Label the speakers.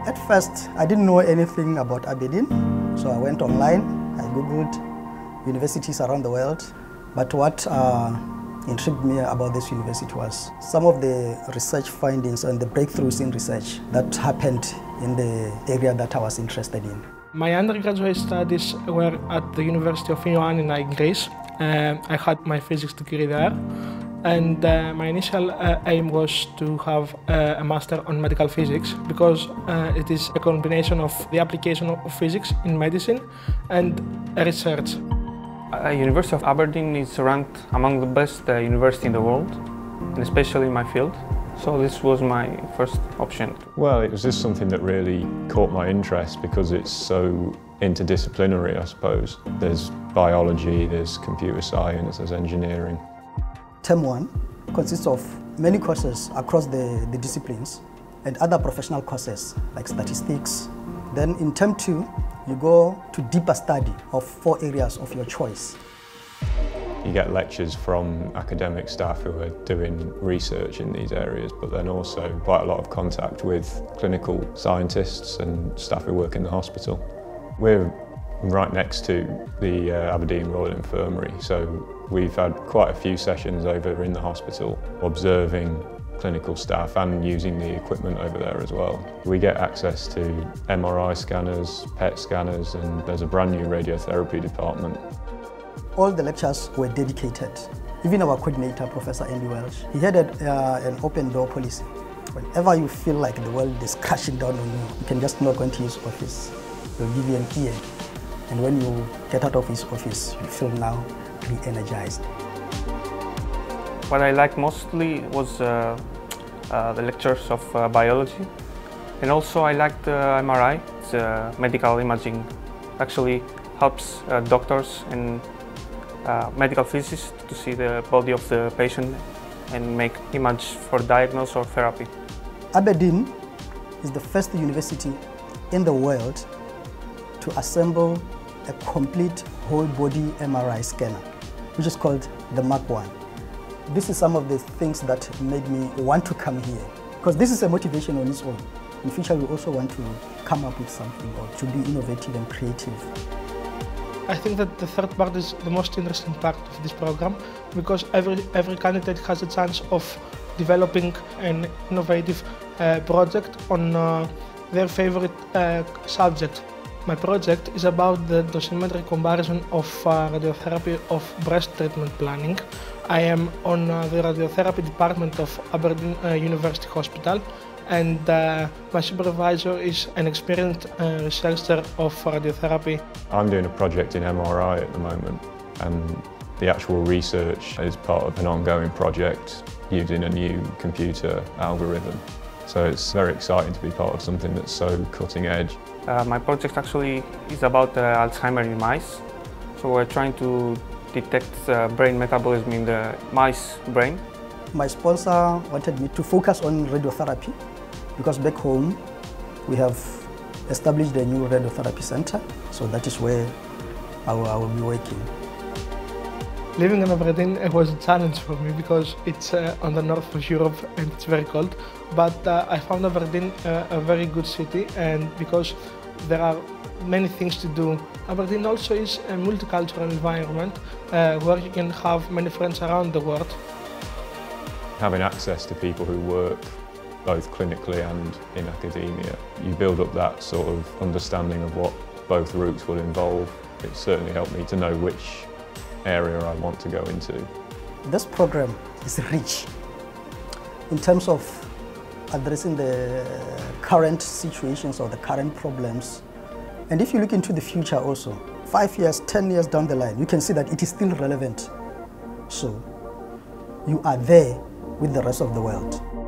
Speaker 1: At first, I didn't know anything about Aberdeen, so I went online, I Googled universities around the world. But what intrigued me about this university was some of the research findings and the breakthroughs in research that happened in the area that I was interested in.
Speaker 2: My undergraduate studies were at the University of Ioannina in Greece. I had my physics degree there, and my initial aim was to have a master on medical physics because it is a combination of the application of physics in medicine and research.
Speaker 3: University of Aberdeen is ranked among the best universities in the world, and especially in my field. So this was my first option.
Speaker 4: Well, it was just something that really caught my interest because it's so interdisciplinary, I suppose. There's biology, there's computer science, there's engineering.
Speaker 1: Term 1 consists of many courses across the disciplines and other professional courses like statistics. Then in Term 2, you go to deeper study of 4 areas of your choice.
Speaker 4: You get lectures from academic staff who are doing research in these areas, but then also quite a lot of contact with clinical scientists and staff who work in the hospital. We're right next to the Aberdeen Royal Infirmary, so we've had quite a few sessions over in the hospital observing clinical staff and using the equipment over there as well. We get access to MRI scanners, PET scanners, and there's a brand new radiotherapy department.
Speaker 1: All the lectures were dedicated. Even our coordinator, Professor Andy Welsh, he had an open door policy. Whenever you feel like the world is crashing down on you, you can just knock onto his office. He'll give you an ear. And when you get out of his office, you feel now re-energized.
Speaker 3: What I liked mostly was the lectures of biology. And also I liked MRI, it's medical imaging. Actually helps doctors and medical physicists to see the body of the patient and make image for diagnosis or therapy.
Speaker 1: Aberdeen is the first university in the world to assemble a complete whole body MRI scanner, which is called the Mark I. This is some of the things that made me want to come here, because this is a motivation on its own. In future, we also want to come up with something or to be innovative and creative.
Speaker 2: I think that the third part is the most interesting part of this program because every candidate has a chance of developing an innovative project on their favorite subject. My project is about the dosimetric comparison of radiotherapy of breast treatment planning. I am on the radiotherapy department of Aberdeen University Hospital, and my supervisor is an experienced researcher of radiotherapy.
Speaker 4: I'm doing a project in MRI at the moment, and the actual research is part of an ongoing project using a new computer algorithm. So it's very exciting to be part of something that's so cutting edge.
Speaker 3: My project actually is about Alzheimer in mice. So we're trying to detect brain metabolism in the mice brain.
Speaker 1: My sponsor wanted me to focus on radiotherapy because back home we have established a new radiotherapy center, so that is where I will be working.
Speaker 2: Living in Aberdeen was a challenge for me because it's on the north of Europe and it's very cold, but I found Aberdeen a very good city, and because there are many things to do. Aberdeen also is a multicultural environment where you can have many friends around the world.
Speaker 4: Having access to people who work both clinically and in academia, you build up that sort of understanding of what both routes will involve. It certainly helped me to know which area I want to go into.
Speaker 1: This program is rich in terms of addressing the current situations or the current problems. And if you look into the future also, 5 years, 10 years down the line, you can see that it is still relevant. So you are there with the rest of the world.